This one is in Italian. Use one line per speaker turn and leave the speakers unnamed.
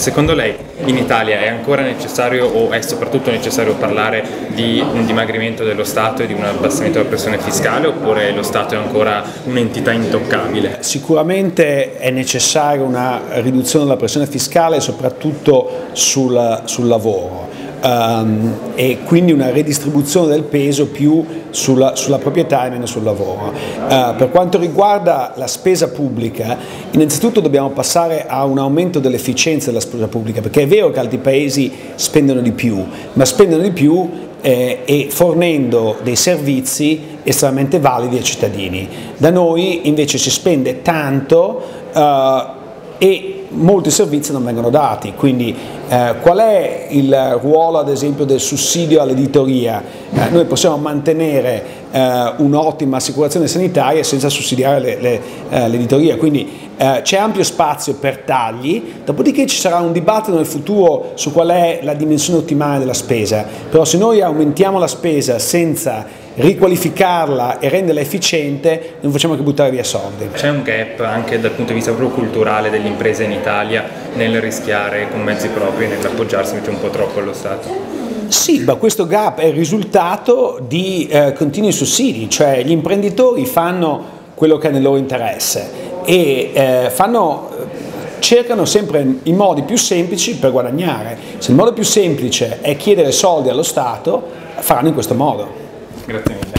Secondo lei in Italia è ancora necessario o è soprattutto necessario parlare di un dimagrimento dello Stato e di un abbassamento della pressione fiscale, oppure lo Stato è ancora un'entità intoccabile?
Sicuramente è necessaria una riduzione della pressione fiscale soprattutto sul lavoro. E quindi una redistribuzione del peso più sulla proprietà e meno sul lavoro. Per quanto riguarda la spesa pubblica, innanzitutto dobbiamo passare a un aumento dell'efficienza della spesa pubblica, perché è vero che altri paesi spendono di più, ma spendono di più e fornendo dei servizi estremamente validi ai cittadini. Da noi invece si spende tanto e molti servizi non vengono dati, quindi qual è il ruolo ad esempio del sussidio all'editoria? Noi possiamo mantenere un'ottima assicurazione sanitaria senza sussidiare l'editoria, quindi c'è ampio spazio per tagli, dopodiché ci sarà un dibattito nel futuro su qual è la dimensione ottimale della spesa, però se noi aumentiamo la spesa senza riqualificarla e renderla efficiente non facciamo che buttare via soldi.
C'è un gap anche dal punto di vista proprio culturale delle imprese in Italia nel rischiare con mezzi propri, nell'appoggiarsi un po' troppo allo Stato?
Sì, ma questo gap è il risultato di continui sussidi, cioè gli imprenditori fanno quello che è nel loro interesse e cercano sempre i modi più semplici per guadagnare. Se il modo più semplice è chiedere soldi allo Stato, faranno in questo modo.
Grazie mille.